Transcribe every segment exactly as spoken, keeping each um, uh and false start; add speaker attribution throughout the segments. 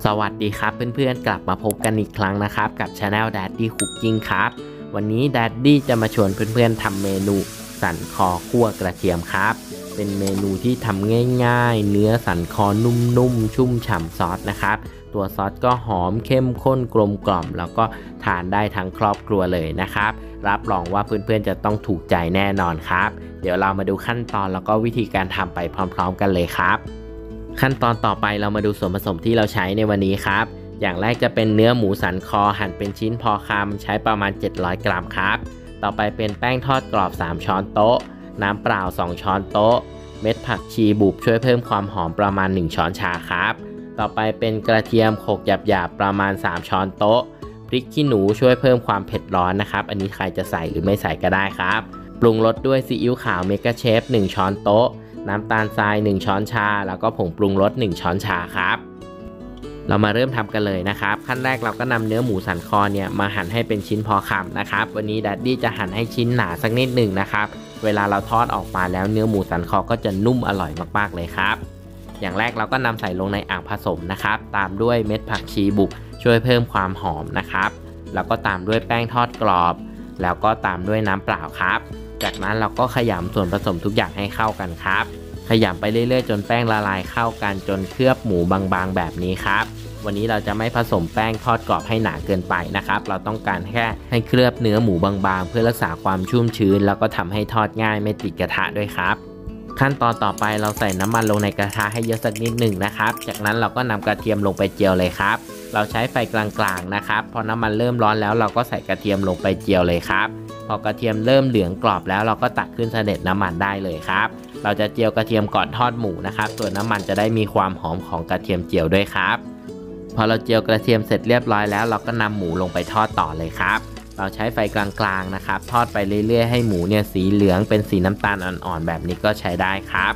Speaker 1: วัสดีครับเพื่อนๆกลับมาพบกันอีกครั้งนะครับกับ Channel Daddy Cooking ครับวันนี้ Daddy จะมาชวนเพื่อนๆทำเมนูสันคอคั่วกระเทียมครับเป็นเมนูที่ทำง่ายๆเนื้อสันคอนุ่มๆชุ่มฉ่ำซอสนะครับตัวซอสก็หอมเข้มข้นกลมกล่อมแล้วก็ทานได้ทั้งครอบครัวเลยนะครับรับรองว่าเพื่อนๆจะต้องถูกใจแน่นอนครับเดี๋ยวเรามาดูขั้นตอนแล้วก็วิธีการทำไปพร้อมๆกันเลยครับขั้นตอนต่อไปเรามาดูส่วนผสมที่เราใช้ในวันนี้ครับอย่างแรกจะเป็นเนื้อหมูสันคอหั่นเป็นชิ้นพอคำใช้ประมาณเจ็ดร้อยกรัมครับต่อไปเป็นแป้งทอดกรอบสามช้อนโต๊ะน้ำเปล่าสองช้อนโต๊ะเม็ดผักชีบุบช่วยเพิ่มความหอมประมาณหนึ่งช้อนชาครับต่อไปเป็นกระเทียมโขลกหยาบๆประมาณสามช้อนโต๊ะพริกขี้หนูช่วยเพิ่มความเผ็ดร้อนนะครับอันนี้ใครจะใส่หรือไม่ใส่ก็ได้ครับปรุงรสด้วยซีอิ๊วขาวเมกะเชฟหนึ่งช้อนโต๊ะน้ำตาลทรายหนึ่งช้อนชาแล้วก็ผงปรุงรสหนึ่งช้อนชาครับเรามาเริ่มทำกันเลยนะครับขั้นแรกเราก็นำเนื้อหมูสันคอเนี่ยมาหั่นให้เป็นชิ้นพอคำนะครับวันนี้ดัดดี้จะหั่นให้ชิ้นหนาสักนิดหนึ่งนะครับเวลาเราทอดออกมาแล้วเนื้อหมูสันคอก็จะนุ่มอร่อยมากๆเลยครับอย่างแรกเราก็นำใส่ลงในอ่างผสมนะครับตามด้วยเม็ดผักชีบุกช่วยเพิ่มความหอมนะครับแล้วก็ตามด้วยแป้งทอดกรอบแล้วก็ตามด้วยน้ำเปล่าครับจากนั้นเราก็ขยำส่วนผสมทุกอย่างให้เข้ากันครับขยำไปเรื่อยๆจนแป้งละลายเข้ากันจนเคลือบหมูบางๆแบบนี้ครับวันนี้เราจะไม่ผสมแป้งทอดกรอบให้หนาเกินไปนะครับเราต้องการแค่ให้เคลือบเนื้อหมูบางๆเพื่อรักษาความชุ่มชื้นแล้วก็ทำให้ทอดง่ายไม่ติดกระทะด้วยครับขั้นตอนต่อไปเราใส่น้ำมันลงในกระทะให้เยอะสักนิดหนึ่งนะครับจากนั้นเราก็นำกระเทียมลงไปเจียวเลยครับเราใช้ไฟกลางๆนะครับพอน้ำมันเริ่มร้อนแล้วเราก็ใส่กระเทียมลงไปเจียวเลยครับพอกระเทียมเริ่มเหลืองกรอบแล้วเราก็ตักขึ้นเสด็จน้ำมันได้เลยครับเราจะเจียวกระเทียมก่อนทอดหมูนะครับส่วนน้ำมันจะได้มีความหอมของกระเทียมเจียวด้วยครับพอเราเจียวกระเทียมเสร็จเรียบร้อยแล้วเราก็นำหมูลงไปทอดต่อเลยครับเราใช้ไฟกลางๆนะครับทอดไปเรื่อยๆให้หมูเนี่ยสีเหลืองเป็นสีน้ำตาลอ่อนๆแบบนี้ก็ใช้ได้ครับ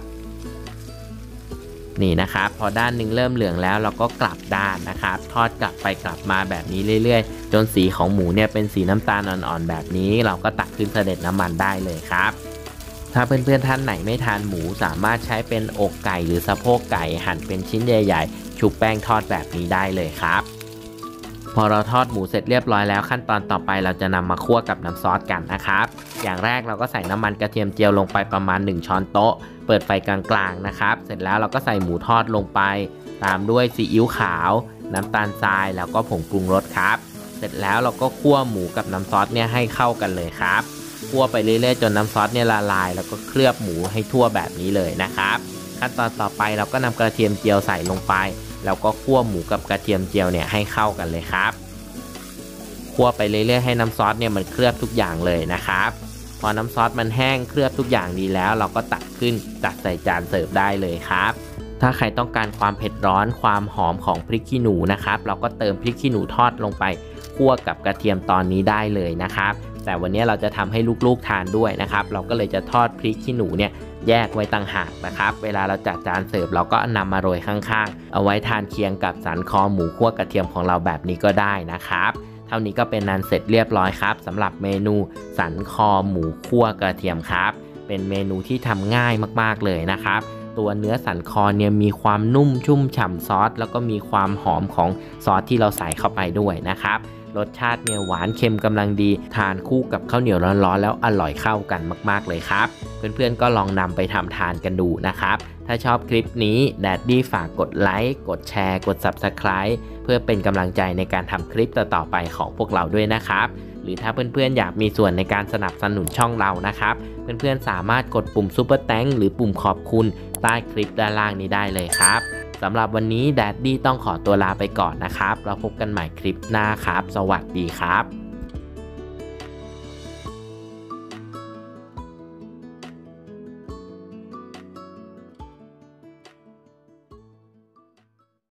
Speaker 1: นี่นะครับพอด้านหนึ่งเริ่มเหลืองแล้วเราก็กลับด้านนะครับทอดกลับไปกลับมาแบบนี้เรื่อยๆจนสีของหมูเนี่ยเป็นสีน้ำตาลอ่อนๆแบบนี้เราก็ตักขึ้นเสด็จน้ำมันได้เลยครับถ้าเพื่อนๆท่านไหนไม่ทานหมูสามารถใช้เป็นอกไก่หรือสะโพกไก่หั่นเป็นชิ้นใหญ่ๆชุบแป้งทอดแบบนี้ได้เลยครับพอเราทอดหมูเสร็จเรียบร้อยแล้วขั้นตอนต่อไปเราจะนำมาคั่วกับน้ำซอสกันนะครับอย่างแรกเราก็ใส่น้ำมันกระเทียมเจียวลงไปประมาณหนึ่งช้อนโต๊ะเปิดไฟกลางๆนะครับเสร็จแล้วเราก็ใส่หมูทอดลงไปตามด้วยซีอิ๊วขาวน้ำตาลทรายแล้วก็ผงปรุงรสครับเสร็จแล้วเราก็คั่วหมูกับน้ำซอสเนี่ยให้เข้ากันเลยครับคั่วไปเรื่อยๆจนน้ำซอสเนี่ยละลายแล้วก็เคลือบหมูให้ทั่วแบบนี้เลยนะครับขั้นตอนต่อไปเราก็นำกระเทียมเจียวใส่ลงไปแล้วก็คั่วหมูกับกระเทียมเจียวเนี่ยให้เข้ากันเลยครับคั่วไปเรื่อยๆให้น้ำซอสเนี่ยมันเคลือบทุกอย่างเลยนะครับพอน้ำซอสมันแห้งเคลือบทุกอย่างดีแล้วเราก็ตักขึ้นจัดใส่จานเสิร์ฟได้เลยครับถ้าใครต้องการความเผ็ดร้อนความหอมของพริกขี้หนูนะครับเราก็เติมพริกขี้หนูทอดลงไปคั่วกับกระเทียมตอนนี้ได้เลยนะครับแต่วันนี้เราจะทำให้ลูกๆทานด้วยนะครับเราก็เลยจะทอดพริกขี้หนูเนี่ยแยกไว้ต่างหากนะครับเวลาเราจัดจานเสิร์ฟเราก็นำมาโรยข้างๆเอาไว้ทานเคียงกับสันคอหมูคั่วกระเทียมของเราแบบนี้ก็ได้นะครับเท่านี้ก็เป็นนันเสร็จเรียบร้อยครับสำหรับเมนูสันคอหมูคั่วกระเทียมครับเป็นเมนูที่ทำง่ายมากๆเลยนะครับตัวเนื้อสันคอเนี่ยมีความนุ่มชุ่มฉ่ำซอสแล้วก็มีความหอมของซอสที่เราใส่เข้าไปด้วยนะครับรสชาติเนี่ยหวานเค็มกำลังดีทานคู่กับข้าวเหนียวร้อนๆแล้วอร่อยเข้ากันมากๆเลยครับเพื่อนๆก็ลองนำไปทำทานกันดูนะครับถ้าชอบคลิปนี้แดดดี้ฝากกดไลค์กดแชร์กด ซับสไครบ์ เพื่อเป็นกำลังใจในการทำคลิปต่อๆไปของพวกเราด้วยนะครับหรือถ้าเพื่อนๆอยากมีส่วนในการสนับสนุนช่องเรานะครับเพื่อนๆสามารถกดปุ่มซุปเปอร์แตงค์หรือปุ่มขอบคุณใต้คลิปด้านล่างนี้ได้เลยครับสำหรับวันนี้แดดดี้ต้องขอตัวลาไปก่อนนะครับเราพบกันใหม่คลิปหน้าครับสวัสดีครับ